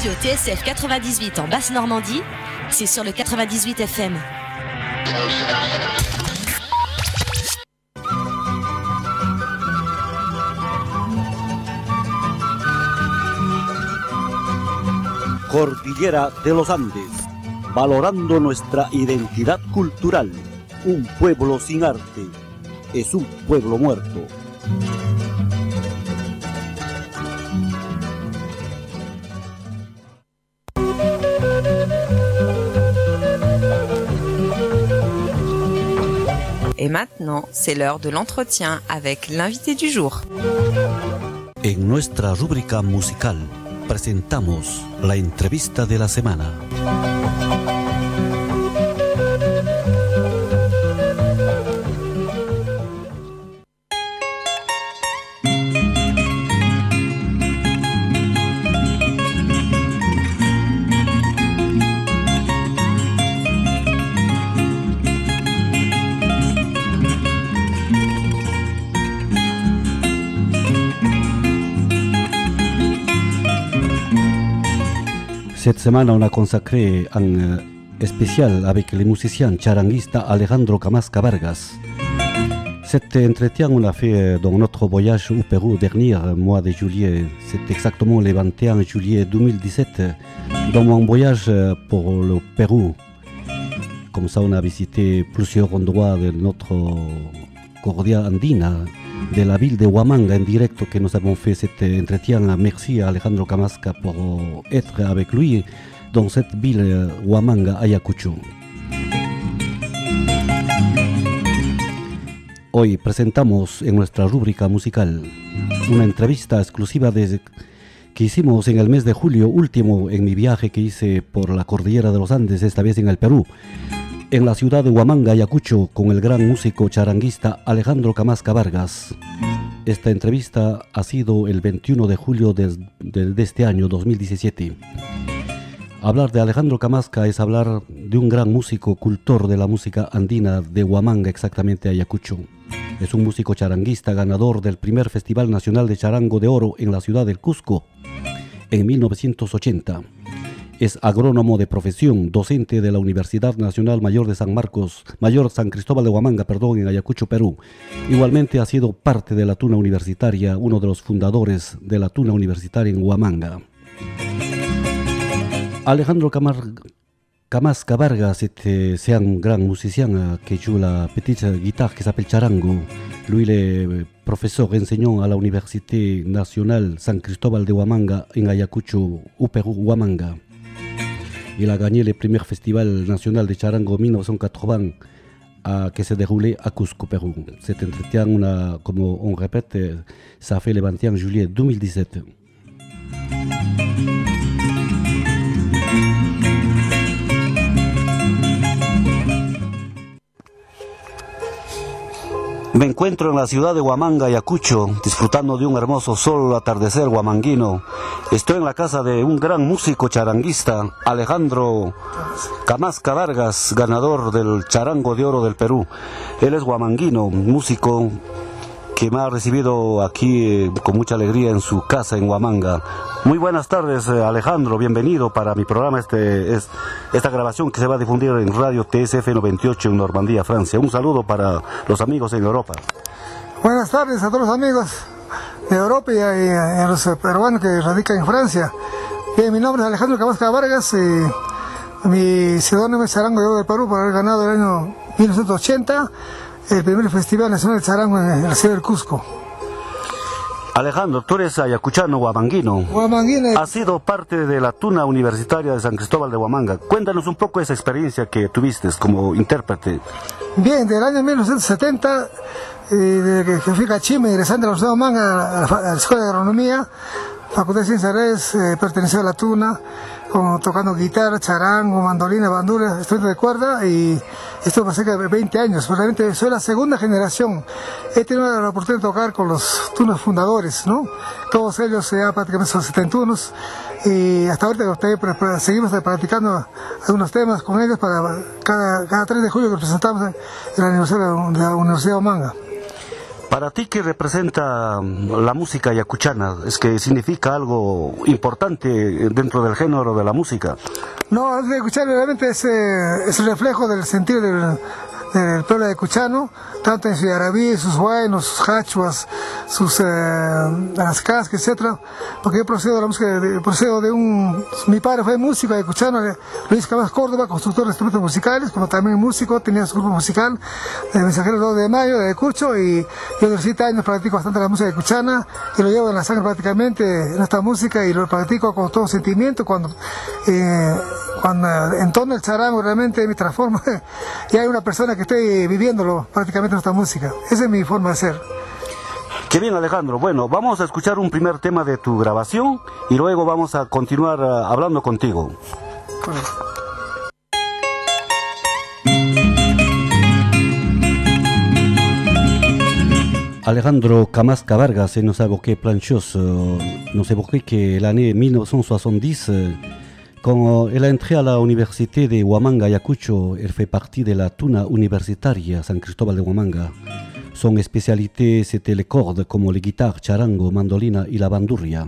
radio TSF 98 en Basse-Normandie, c'est sur le 98 FM. Cordillera de los Andes, valorando nuestra identidad cultural. Un pueblo sin arte es un pueblo muerto. Et maintenant, c'est l'heure de l'entretien avec l'invité du jour. En nuestra rúbrica musical presentamos la entrevista de la semana. Cette semaine, on a consacré un spécial avec le musicien charanguista Alejandro Camasca Vargas. Cet entretien, on l'a fait dans notre voyage au Pérou dernier mois de juillet. C'est exactement le 21 juillet 2017, dans mon voyage pour le Pérou. Comme ça, on a visité plusieurs endroits de notre cordillère andina, de la ville de Huamanga en directo que nous avons fait cet entretien. Merci à Alejandro Camasca pour être avec lui dans cette ville Huamanga, Ayacucho. Hoy presentamos en nuestra rúbrica musical una entrevista exclusiva que hicimos en el mes de julio último en mi viaje que hice por la cordillera de los Andes, esta vez en el Perú, en la ciudad de Huamanga, Ayacucho, con el gran músico charanguista Alejandro Camasca Vargas. Esta entrevista ha sido el 21 de julio de este año 2017. Hablar de Alejandro Camasca es hablar de un gran músico cultor de la música andina de Huamanga, exactamente Ayacucho. Es un músico charanguista ganador del primer Festival Nacional de Charango de Oro en la ciudad del Cusco en 1980. Es agrónomo de profesión, docente de la Universidad Nacional Mayor San Cristóbal de Huamanga, en Ayacucho, Perú. Igualmente ha sido parte de la Tuna Universitaria, uno de los fundadores de la Tuna Universitaria en Huamanga. Alejandro Camasca Vargas, c'est un grand musicien qui joue la petite guitare qui s'appelle charango. Lui, il est professeur enseignant à la Université Nationale San Cristóbal de Huamanga en Ayacucho, au Pérou, Huamanga. Il a gagné le premier festival national de charango en 1980 qui s'est déroulé à Cusco, Pérou. Cet entretien, comme on répète, ça fait le 21 juillet 2017. Me encuentro en la ciudad de Huamanga, Ayacucho, disfrutando de un hermoso sol atardecer huamanguino. Estoy en la casa de un gran músico charanguista, Alejandro Camasca Vargas, ganador del Charango de Oro del Perú. Él es huamanguino, músico que me ha recibido aquí con mucha alegría en su casa en Huamanga. Muy buenas tardes, Alejandro, bienvenido para mi programa, esta grabación que se va a difundir en Radio TSF 98 en Normandía, Francia. Un saludo para los amigos en Europa. Buenas tardes a todos los amigos de Europa y a los peruanos que radican en Francia. Mi nombre es Alejandro Camasca Vargas, mi seudónimo es Charango de Oro del Perú por haber ganado el año 1980 el primer Festival Nacional de Charango en la ciudad del Cusco. Alejandro, tú eres ayacuchano, huamanguino. Huamanguino. Has sido parte de la Tuna Universitaria de San Cristóbal de Huamanga. Cuéntanos un poco esa experiencia que tuviste como intérprete. Bien, del año 1970, desde que fui cachime, ingresando a la Universidad de Huamanga, a la Escuela de Agronomía, Facultad de Ciencias Redes, perteneció a la Tuna, tocando guitarra, charango, mandolina, bandura, instrumento de cuerda, y esto por cerca de 20 años. Realmente soy la segunda generación. He tenido la oportunidad de tocar con los tunos fundadores, ¿no? Todos ellos ya prácticamente son 71 y hasta ahorita seguimos practicando algunos temas con ellos para cada 3 de julio que presentamos en el aniversario de la Universidad de Huamanga. Para ti, ¿qué representa la música ayacuchana? ¿Es que significa algo importante dentro del género de la música? No, el ayacuchano realmente es el reflejo del sentir del pueblo ayacuchano, tanto en su yarabí, sus huaynos, sus hachuas, sus arascas, etcétera. Porque yo procedo de la música, mi padre fue músico ayacuchano, Luis Cabas Córdoba, constructor de instrumentos musicales, como también músico, tenía su grupo musical, Mensajeros 2 de Mayo, de Ayacucho, y yo desde 7 años practico bastante la música ayacuchana, y lo llevo en la sangre prácticamente, en esta música, y lo practico con todo sentimiento, cuando entono el charango realmente me transforma, y hay una persona que esté viviéndolo prácticamente en esta música. Esa es mi forma de ser. Qué bien, Alejandro. Bueno, vamos a escuchar un primer tema de tu grabación y luego vamos a continuar hablando contigo. Alejandro Camasca Vargas nous a évoqué plein de choses. Nous a évoqué que l'année 1970, quand elle a entré à l'université de Huamanga, Ayacucho, elle fait partie de la tuna universitaria San Cristóbal de Huamanga. Son spécialité, c'était les cordes, comme les guitares, charango, mandolina y la bandurria.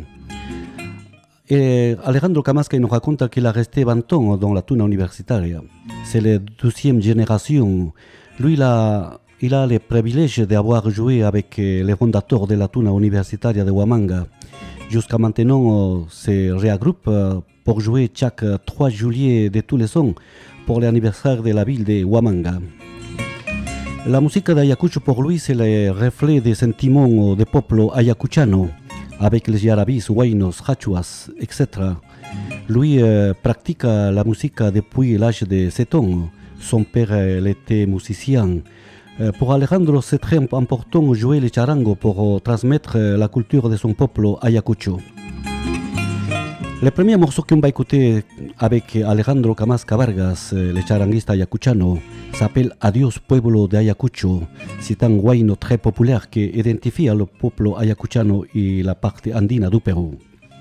Et Alejandro Camasca nous raconte qu'il a resté 20 ans dans la tuna universitaria. C'est la 12e génération. Lui, il a le privilège d'avoir joué avec les fondateurs de la tuna universitaria de Huamanga. Jusqu'à maintenant, se regroupe pour jouer chaque 3 juillet de tous les ans pour l'anniversaire de la ville de Huamanga. La música de Ayacucho pour lui c'est le reflet des sentiments du peuple ayacuchano, avec les yarabis, huaynos, hachuas, etc. Lui pratique la musique depuis l'âge de 7 ans. Son père était musicien. Pour Alejandro, c'est très important de jouer le charango pour transmettre la culture de son peuple ayacucho. Le premier morceau qu'on va écouter avec Alejandro Camasca Vargas, le charanguista ayacuchano, s'appelle Adiós Pueblo de Ayacucho. C'est un huayno très populaire qui identifie le peuple ayacuchano y la parte andina du Perú.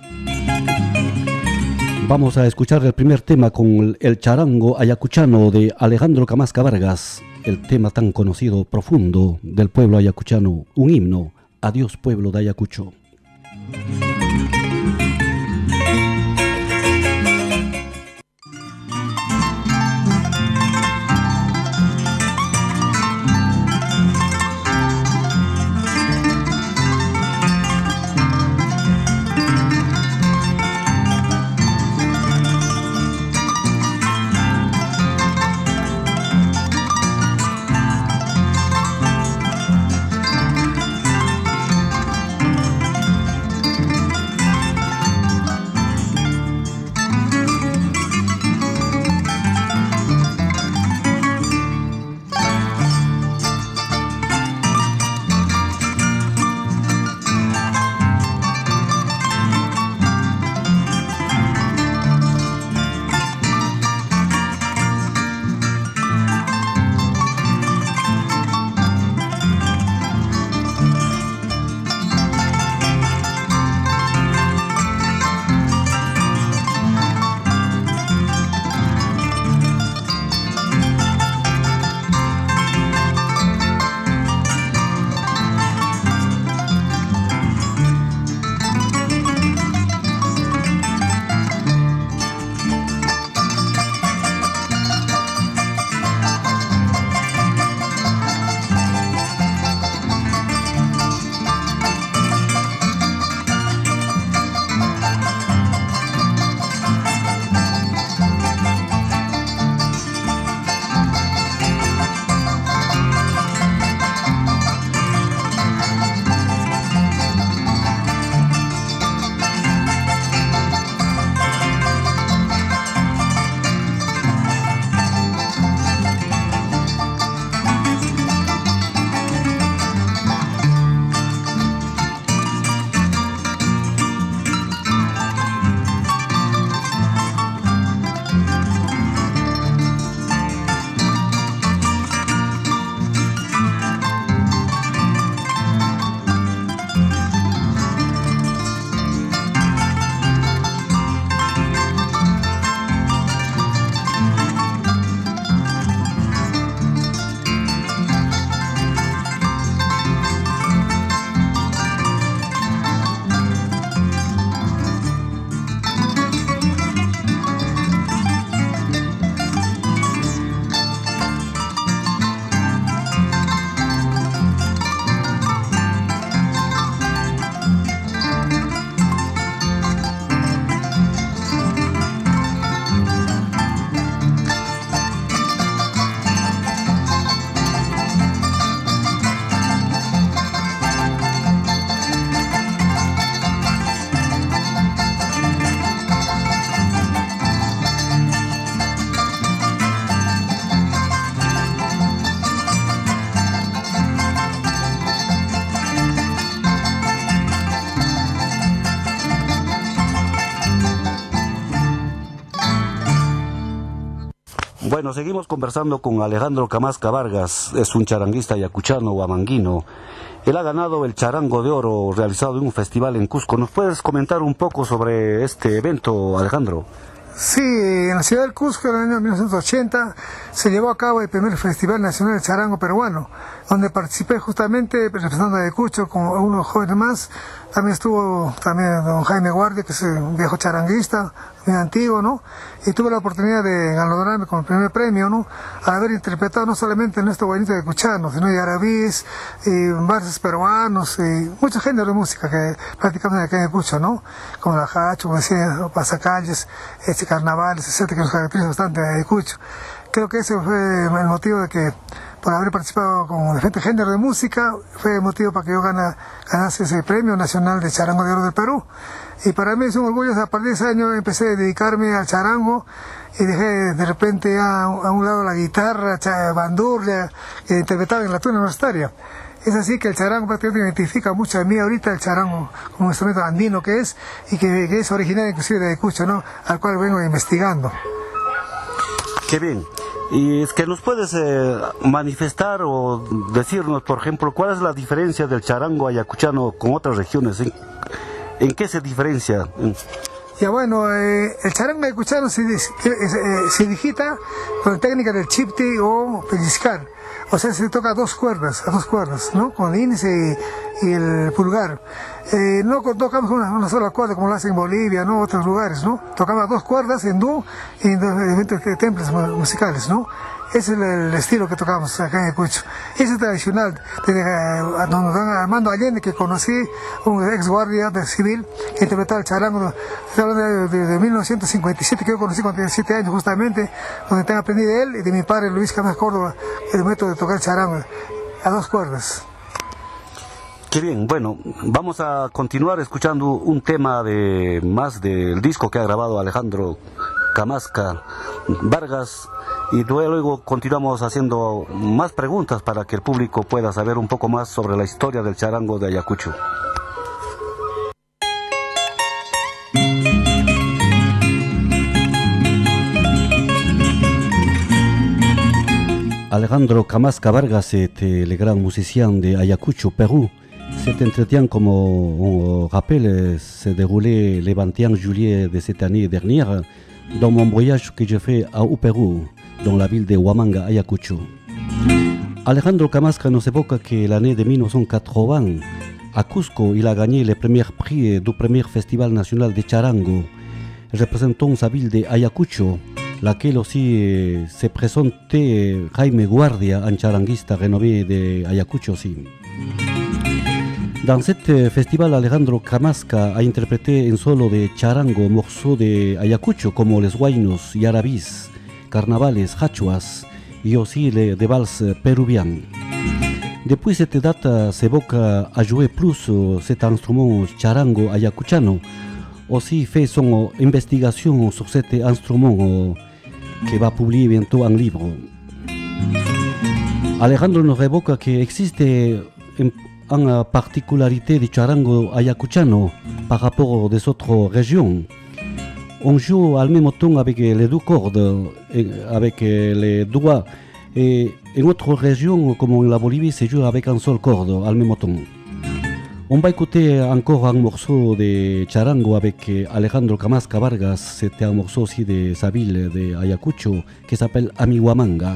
Vamos a escuchar el primer tema con el charango ayacuchano de Alejandro Camasca Vargas, el tema tan conocido, profundo del pueblo ayacuchano, un himno, Adiós Pueblo de Ayacucho. Bueno, seguimos conversando con Alejandro Camasca Vargas, es un charanguista ayacuchano huamanguino. Él ha ganado el Charango de Oro realizado en un festival en Cusco. ¿Nos puedes comentar un poco sobre este evento, Alejandro? Sí, en la ciudad del Cusco en el año 1980 se llevó a cabo el primer Festival Nacional de Charango Peruano, donde participé justamente representando a Ayacucho con unos jóvenes más. También estuvo don Jaime Guardia, que es un viejo charanguista, muy antiguo, ¿no? Y tuve la oportunidad de galardonarme con el primer premio, ¿no? Al haber interpretado no solamente nuestro guainito ayacuchano, sino yarabís, y valses peruanos, y muchos géneros de música que practicamos acá en Ayacucho, ¿no? Como la jacho, como decía, pasacalles, carnavales, etcétera, que nos caracteriza bastante a Ayacucho. Creo que ese fue el motivo de que, por haber participado con diferentes géneros de música, fue el motivo para que yo ganase ese premio nacional de Charango de Oro del Perú. Y para mí es un orgullo. A partir de ese año empecé a dedicarme al charango y dejé de repente a un lado la guitarra, bandurria, que interpretaba en la tuna universitaria. Es así que el charango prácticamente identifica mucho a mí ahorita, el charango como un instrumento andino que es, y que es originario inclusive de Ayacucho, ¿no? Al cual vengo investigando. Qué bien. Y es que nos puedes manifestar o decirnos, por ejemplo, cuál es la diferencia del charango ayacuchano con otras regiones. ¿En qué se diferencia? Ya bueno, el charango ayacuchano se digita con la técnica del chipti o pellizcar. O sea, se toca a dos cuerdas, ¿no? Con el índice y el pulgar. No tocamos una sola cuerda como lo hacen en Bolivia, ¿no? Otros lugares, ¿no? Tocamos a dos cuerdas en dúo y en eventos templos musicales, ¿no? Ese es el estilo que tocamos acá en Ayacucho. Ese es tradicional, desde don Armando Allende, que conocí, un ex guardia civil, que interpretaba el charango, desde 1957, que yo conocí cuando tenía 7 años justamente, donde tengo aprendido de él y de mi padre Luis Camas Córdoba, el método de tocar el charango a dos cuerdas. Qué bien, bueno, vamos a continuar escuchando un tema más del disco que ha grabado Alejandro Camasca Vargas, y luego continuamos haciendo más preguntas para que el público pueda saber un poco más sobre la historia del charango de Ayacucho. Alejandro Camasca Vargas est le grand musicien de Ayacucho, Pérou. Cet entretien, comme on rappelle, s'est déroulé le 21 juillet de cette année dernière dans mon voyage que j'ai fait au Pérou, dans la ville de Huamanga, Ayacucho. Alejandro Camasca nos évoque que l'année de 1980, à Cusco, il a gagné le premier prix du premier festival national de charango, représentant sa ville de Ayacucho, laquelle aussi se présentait Jaime Guardia, un charanguista rénové de Ayacucho aussi. Dans ce festival, Alejandro Camasca a interprété en solo de charango morceaux de Ayacucho como les huaynos, yarabís, carnavales, hachuas y aussi de vals péruviens. Depuis cette date, s'évoque à jouer plus cet instrument charango ayacuchano. Aussi fait son investigation sur cet instrument que va publier bientôt un livre. Alejandro nos évoque que existe une particularité du charango ayacuchano par rapport aux autres régions. On joue en même temps avec les deux cordes, avec les doigts, et en autre région, comme en la Bolivie, se joue avec un seul corde en même temps. On va écouter encore un morceau de charango avec Alejandro Camasca Vargas. C'était un morceau aussi de sa ville de Ayacucho qui s'appelle Amihuamanga.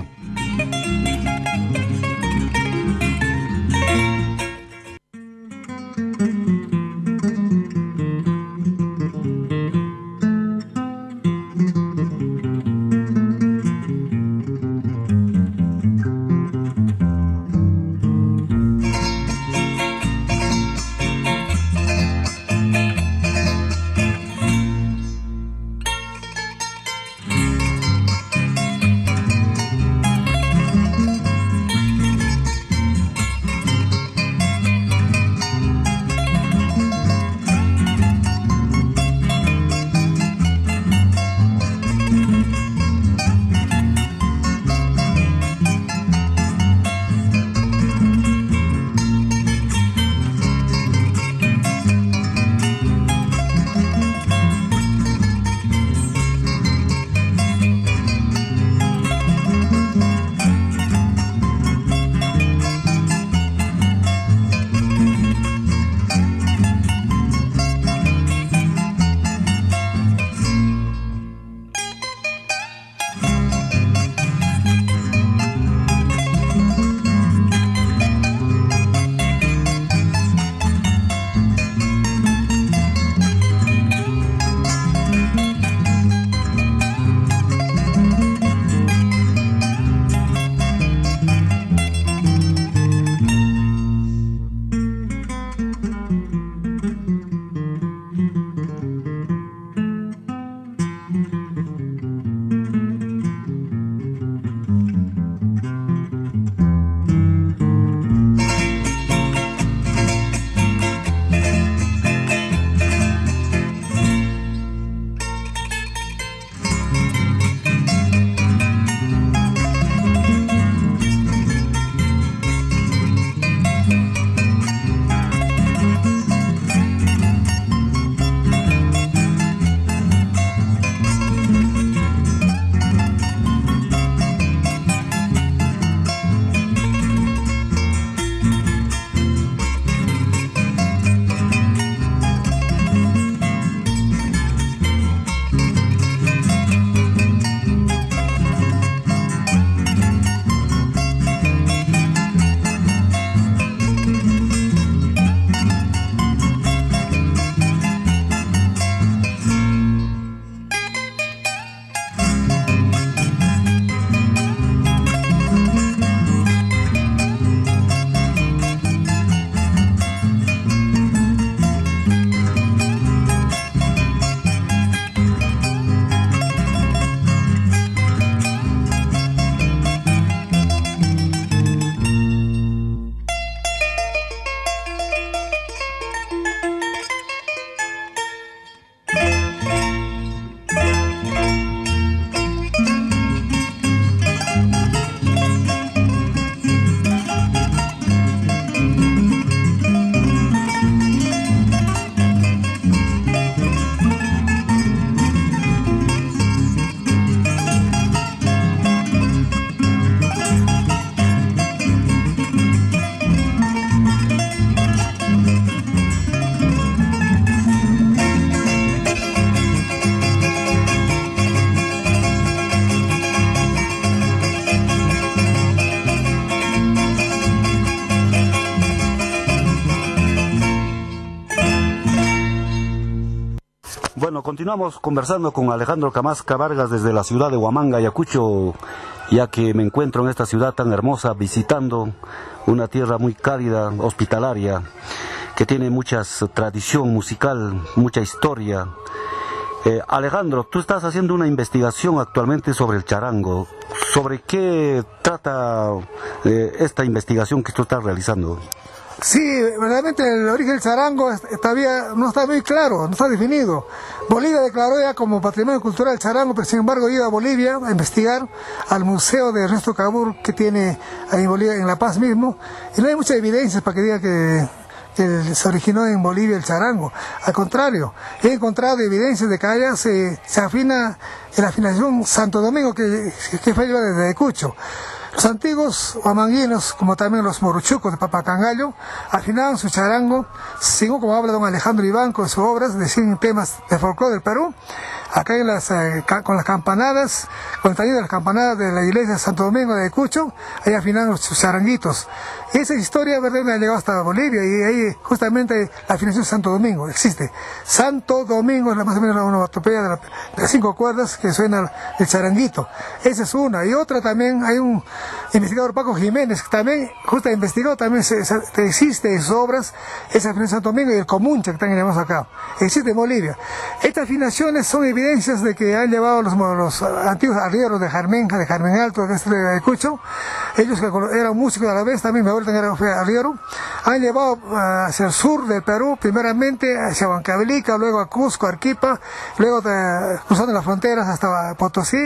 Bueno, continuamos conversando con Alejandro Camasca Vargas desde la ciudad de Huamanga, Ayacucho, ya que me encuentro en esta ciudad tan hermosa visitando una tierra muy cálida, hospitalaria, que tiene mucha tradición musical, mucha historia. Alejandro, tú estás haciendo una investigación actualmente sobre el charango. ¿Sobre qué trata esta investigación que tú estás realizando? Sí, verdaderamente el origen del charango todavía no está muy claro, no está definido. Bolivia declaró ya como patrimonio cultural el charango, pero sin embargo iba a Bolivia a investigar al museo de Ernesto Cabur que tiene ahí en Bolivia, en La Paz mismo, y no hay mucha evidencia para que diga que se originó en Bolivia el charango. Al contrario, he encontrado evidencias de que allá se afina en la afinación Santo Domingo, que fue llevada desde Ayacucho. Los antiguos huamanguinos, como también los moruchucos de Papacangallo, afinaban su charango, según como habla don Alejandro Ibanco en sus obras de 100 temas de folclore del Perú, acá con las campanadas, con el taller de las campanadas de la iglesia de Santo Domingo de Ayacucho, ahí afinaban sus charanguitos. Y esa historia verdaderamente ha llegado hasta Bolivia, y ahí justamente la afinación de Santo Domingo existe. Santo Domingo es más o menos la onomatopeya de las 5 cuerdas que suena el charanguito. Esa es una. Y otra también, hay un investigador, Paco Jiménez, que también justo investigó, también existe en sus obras esa afinación de Santo Domingo y el comuncha que también llamamos acá. Existe en Bolivia. Estas afinaciones son evidencias de que han llevado los antiguos arrieros de Carmen Alto, de Ayacucho, ellos que eran músicos a la vez, también mi abuelo fue arriero, han llevado hacia el sur del Perú, primeramente hacia Huancavelica, luego a Cusco, Arequipa, luego cruzando las fronteras hasta Potosí,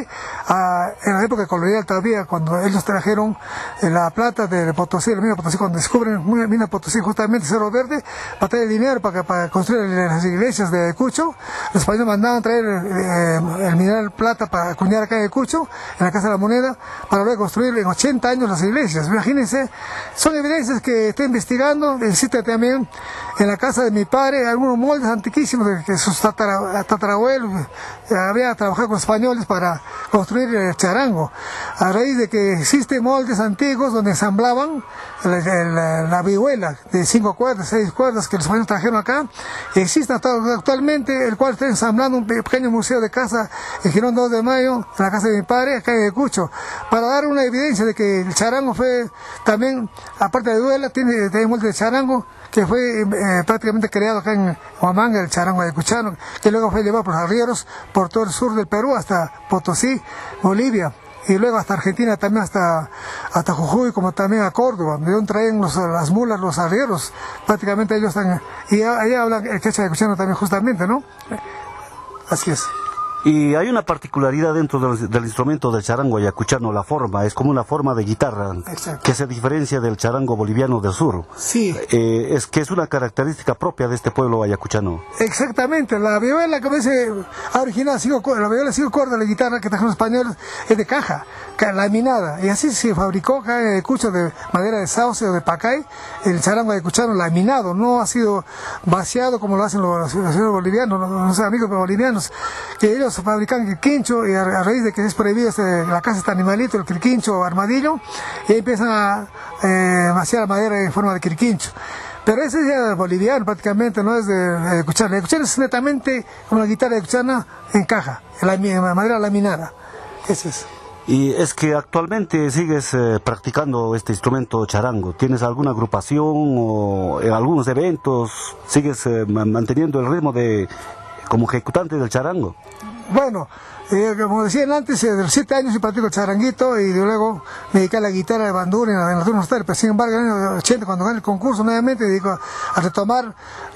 en la época colonial todavía, cuando ellos trajeron la plata de Potosí, la mina Potosí, cuando descubren una mina Potosí, justamente Cerro Verde, para traer dinero para construir las iglesias de Ayacucho. Los españoles mandaban traer el mineral plata para acuñar acá en Ayacucho, en la Casa de la Moneda, para luego construir en 80 años las iglesias. Imagínense, son evidencias que estoy investigando. Existe también en la casa de mi padre algunos moldes antiquísimos de que sus tatarabuelos había trabajado con españoles para construir el charango, a raíz de que existen moldes antiguos donde ensamblaban la vihuela de 5 cuerdas, 6 cuerdas que los españoles trajeron acá. Existe actualmente, el cual está ensamblando un pequeño museo de casa en Girón 2 de Mayo, en la casa de mi padre, acá en Ayacucho, para dar una evidencia de que el charango fue también, aparte de vihuela, tiene molde de charango que fue prácticamente creado acá en Huamanga, el charango ayacuchano, que luego fue llevado por los arrieros por todo el sur del Perú hasta Potosí, Bolivia, y luego hasta Argentina, también hasta Jujuy, como también a Córdoba, de donde traen las mulas, los arrieros, prácticamente ellos están, y allá hablan el quechua ayacuchano también justamente, ¿no? Así es. Y hay una particularidad dentro del instrumento del charango ayacuchano, la forma, es como una forma de guitarra. Exacto. Que se diferencia del charango boliviano del sur. Sí. Es que es una característica propia de este pueblo ayacuchano. Exactamente, la vihuela, como dice, original, la vihuela 5 cuerdas, la guitarra que trajeron los españoles, es de caja, laminada, y así se fabricó acá en Ayacucho de madera de sauce o de pacay, el charango ayacuchano laminado, no ha sido vaciado como lo hacen los bolivianos, los amigos bolivianos, que ellos fabrican quirquincho, y a raíz de que es prohibido la caza de este animalito, el quirquincho o armadillo, y ahí empiezan a vaciar la madera en forma de quirquincho. Pero ese es ya boliviano prácticamente, no es de ayacuchano. El ayacuchano es netamente como la guitarra ayacuchana en caja, en la madera laminada. Ese es. Y es que actualmente sigues practicando este instrumento charango. ¿Tienes alguna agrupación o en algunos eventos sigues manteniendo el ritmo como ejecutante del charango? Bueno, como decían antes, de los 7 años yo practico el charanguito y luego me dediqué a la guitarra de bandura en la turno pero sin embargo en el año 80, cuando gané el concurso, nuevamente me dedico a retomar,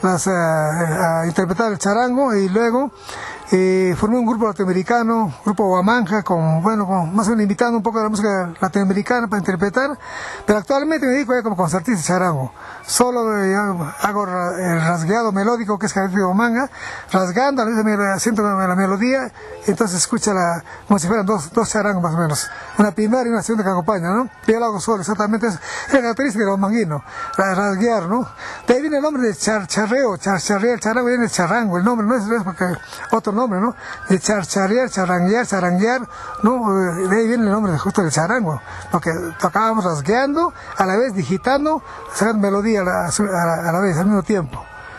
a interpretar el charango, y luego formé un grupo latinoamericano, grupo Huamanja, más o menos invitando un poco de la música latinoamericana para interpretar, pero actualmente me dedico como concertista de charango. Solo hago el rasgueado melódico, que es característico de Huamanga, rasgando, a veces me siento la melodía, entonces escucha como si fueran dos charangos más o menos, una primera y una segunda que acompañan, ¿no? Yo lo hago solo, exactamente, es la característica del huamanguino, rasguear, ¿no? De ahí viene el nombre de charreo, el charango viene de charango, el nombre no es porque otro nombre, ¿no? De charrear, charanguear, ¿no? De ahí viene el nombre justo del charango, porque tocábamos rasgueando, a la vez digitando, sacando melodía a la vez, al mismo tiempo.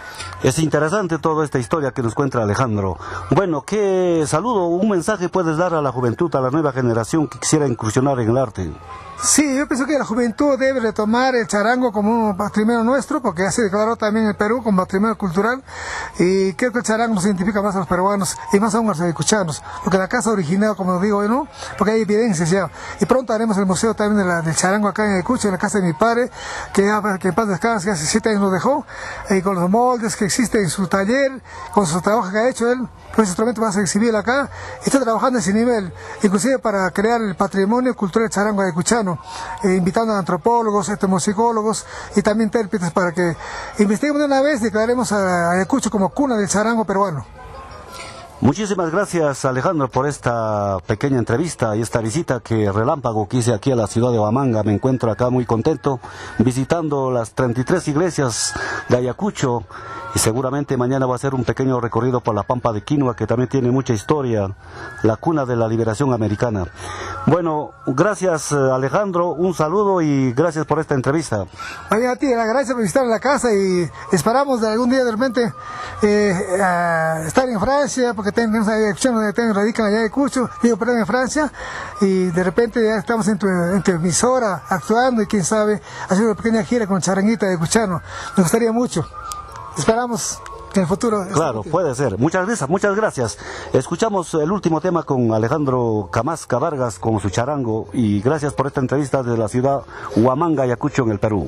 Es interesante toda esta historia que nos cuenta Alejandro. Bueno, ¿qué saludo, un mensaje puedes dar a la juventud, a la nueva generación que quisiera incursionar en el arte? Sí, yo pienso que la juventud debe retomar el charango como un patrimonio nuestro, porque ya se declaró también el Perú como patrimonio cultural, y creo que el charango nos identifica más a los peruanos y más aún a los ayacuchanos, porque la casa original, como digo, ¿no? Porque hay evidencias ya. Y pronto haremos el museo también del charango acá en Ayacucho, en la casa de mi padre, que en paz descanse, que hace 7 años lo dejó, y con los moldes que existen en su taller, con su trabajo que ha hecho él, pues ese instrumento va a exhibir acá, y está trabajando a ese nivel, inclusive para crear el patrimonio cultural del charango ayacuchano, invitando a antropólogos, etnomusicólogos y también intérpretes para que investiguemos de una vez y declaremos a Ayacucho como cuna del charango peruano. Muchísimas gracias, Alejandro, por esta pequeña entrevista y esta visita que relámpago que hice aquí a la ciudad de Huamanga. Me encuentro acá muy contento visitando las 33 iglesias de Ayacucho, y seguramente mañana va a ser un pequeño recorrido por la Pampa de Quinua, que también tiene mucha historia, la cuna de la liberación americana. Bueno, gracias, Alejandro, un saludo y gracias por esta entrevista. Vaya a ti, gracias por visitar la casa y esperamos de algún día de repente estar en Francia, porque tenemos Ayacucho donde radican allá de Ayacucho, en Francia, y de repente ya estamos en tu emisora actuando y quién sabe, haciendo una pequeña gira con charanguita de ayacuchano. Nos gustaría mucho. Esperamos que en el futuro... Claro, puede ser. Muchas gracias. Escuchamos el último tema con Alejandro Camasca Vargas con su charango, y gracias por esta entrevista desde la ciudad Huamanga, Ayacucho, en el Perú.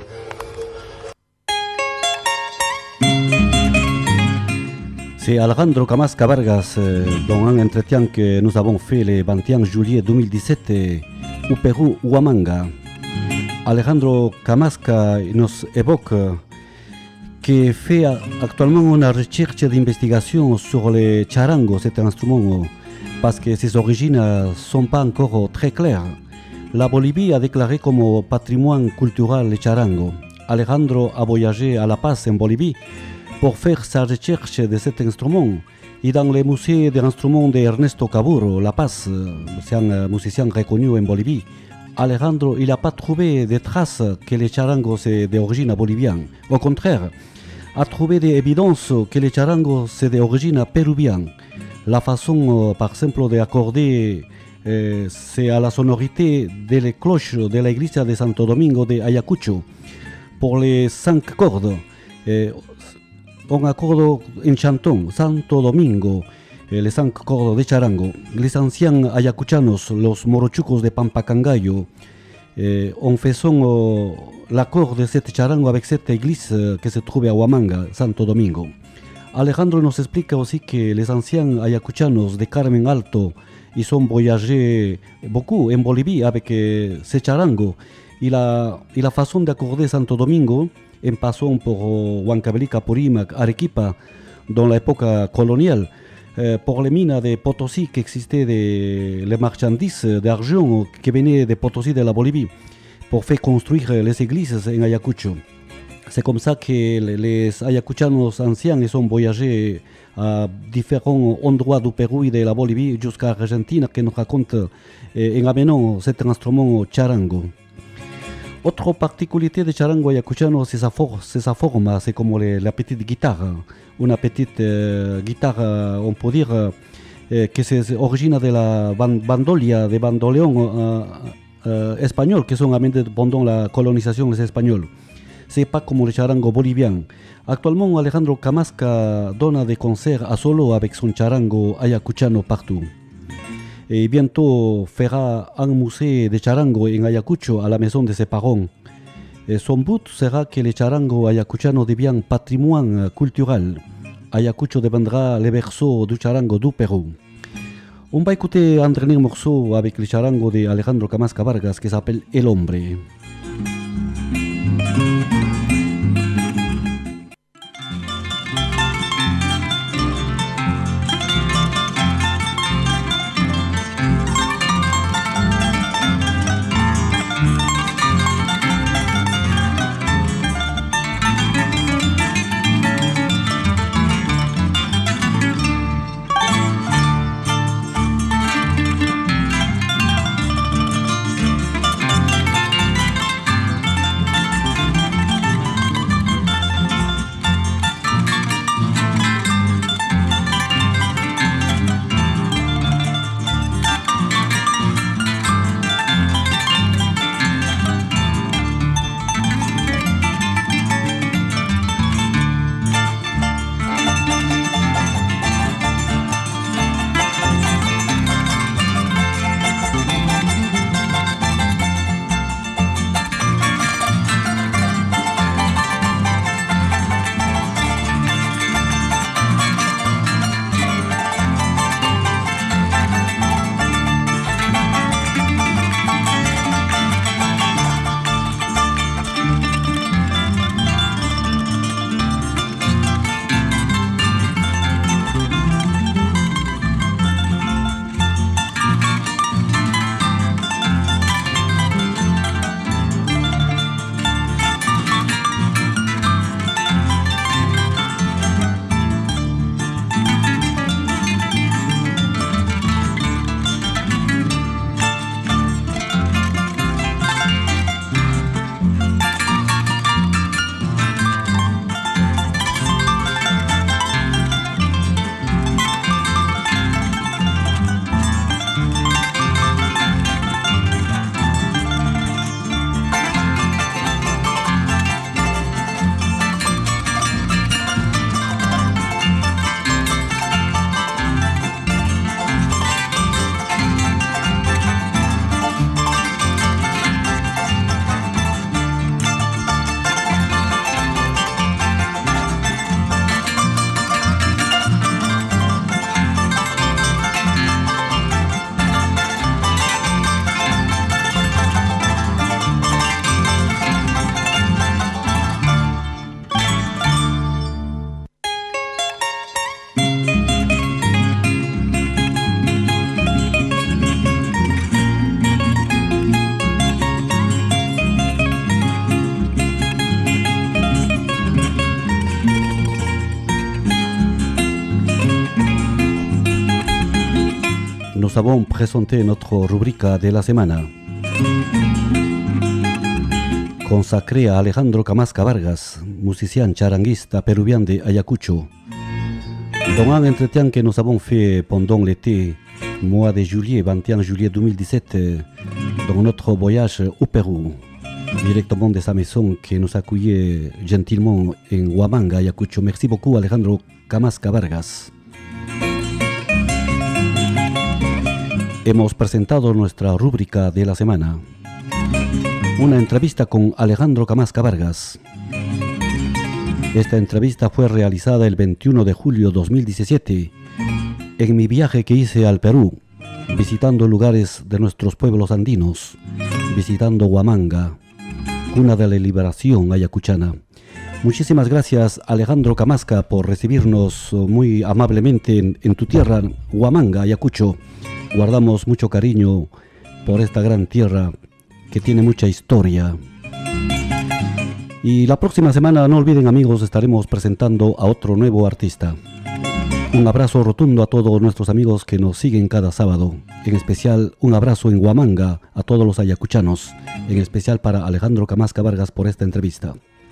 C'est Alejandro Camasca Vargas dans un entretien que nous avons fait le 21 juillet 2017 au Pérou, Huamanga. Alejandro Camasca nos évoque que fait actuellement une recherche d'investigation sur le charango, cet instrument, parce que ses origines ne sont pas encore très claires. La Bolivie a déclaré comme patrimoine culturel le charango. Alejandro a voyagé à La Paz en Bolivie pour faire sa recherche de cet instrument. Et dans le musée des instruments de Ernesto Caburo, La Paz, c'est un musicien reconnu en Bolivie, Alejandro il n'a pas trouvé de traces que le charango c'est d'origine bolivienne. Au contraire, a trouvé des évidences que le charango c'est d'origine péruvienne. La façon, par exemple, d'accorder, c'est à la sonorité des cloches de l'église de Santo Domingo de Ayacucho. Pour les 5 cordes, on accorde en chanton Santo Domingo, les 5 cordes de charango. Les anciens ayacuchanos, los morochucos de Pampacangayo, on faisant l'accord de cette charango avec cette église qui se trouve à Huamanga, Santo Domingo. Alejandro nos explica aussi que les anciens ayacuchanos de Carmen Alto, ils ont voyagé beaucoup en Bolivie avec ce charango, et la façon d'accorder Santo Domingo, en passant pour Huancavelica, Purímac, Arequipa, dans l'époque coloniale, pour les mines de Potosí qui existaient, les marchandises d'argent qui venaient de Potosí de la Bolivie, pour faire construire les églises en Ayacucho. C'est comme ça que les ayacuchanos anciens ils ont voyagé à différents endroits du Pérou et de la Bolivie jusqu'à l'Argentine, qui nous raconte en amenant cet instrument charango. Autre particularité de charango ayacuchano, c'est sa forme, c'est comme la petite guitare. Une petite guitare, on peut dire, que c'est origine de la bandolia, de bandoleón espagnol, qui sont amenés pendant la colonisation des Espagnols. C'est pas comme le charango bolivien. Actuellement, Alejandro Camasca donne des concerts à solo avec son charango ayacuchano partout. Et bientôt fera un musée de charango en Ayacucho à la maison de ses parents. Et son but sera que le charango ayacuchano devienne patrimoine culturel. Ayacucho deviendra le berceau du charango du Pérou. On va écouter un dernier morceau avec le charango de Alejandro Camasca Vargas qui s'appelle El Hombre. nous avons présenté notre rubrique de la semaine, consacrée à Alejandro Camasca Vargas, musicien charanguista péruvien de Ayacucho. Dans un entretien que nous avons fait pendant l'été, mois de juillet, 21 juillet 2017, dans notre voyage au Pérou, directement de sa maison qui nous accueillait gentiment en Huamanga, Ayacucho. Merci beaucoup Alejandro Camasca Vargas. Hemos presentado nuestra rúbrica de la semana, una entrevista con Alejandro Camasca Vargas. Esta entrevista fue realizada el 21 de julio 2017 en mi viaje que hice al Perú, visitando lugares de nuestros pueblos andinos, visitando Huamanga, cuna de la liberación ayacuchana. Muchísimas gracias Alejandro Camasca por recibirnos muy amablemente en tu tierra, Huamanga, Ayacucho. Guardamos mucho cariño por esta gran tierra que tiene mucha historia. Y la próxima semana, no olviden amigos, estaremos presentando a otro nuevo artista. Un abrazo rotundo a todos nuestros amigos que nos siguen cada sábado. En especial un abrazo en Huamanga a todos los ayacuchanos. En especial para Alejandro Camasca Vargas por esta entrevista.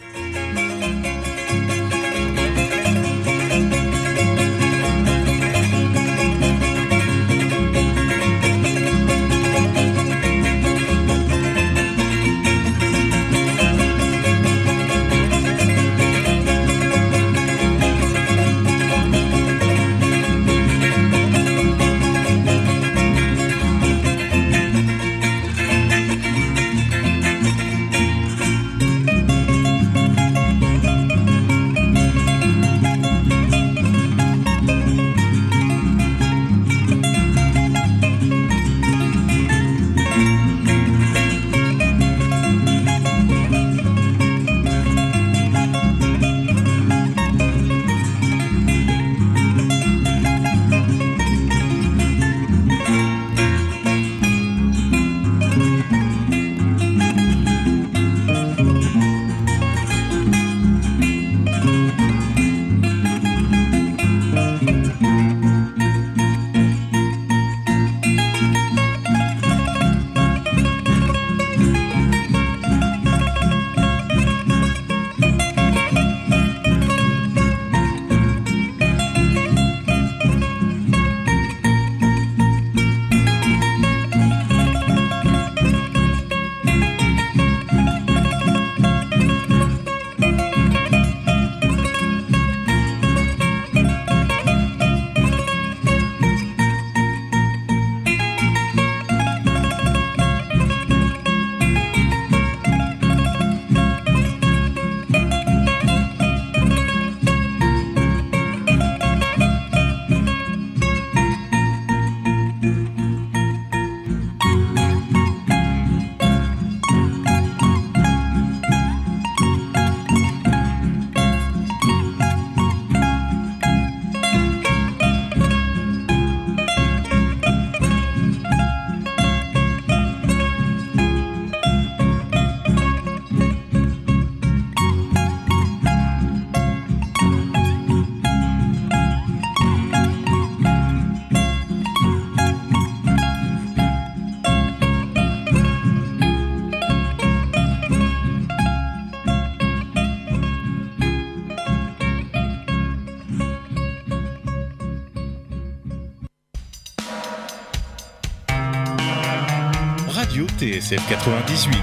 Radio TSF 98.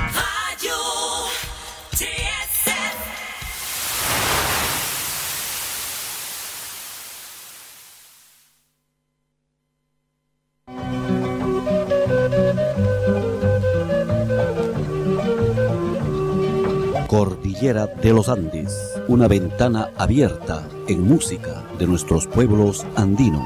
Radio TSF. Cordillera de los Andes, una ventana abierta en música de nuestros pueblos andinos.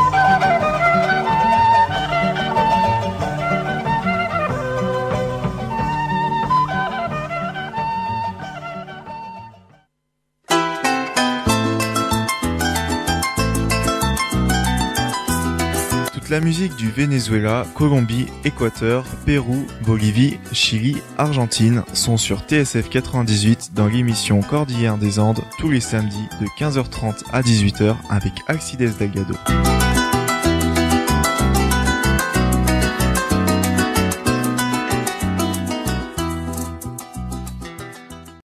La musique du Venezuela, Colombie, Équateur, Pérou, Bolivie, Chili, Argentine sont sur TSF 98 dans l'émission Cordillère des Andes tous les samedis de 15h30 à 18h avec Alcides Delgado.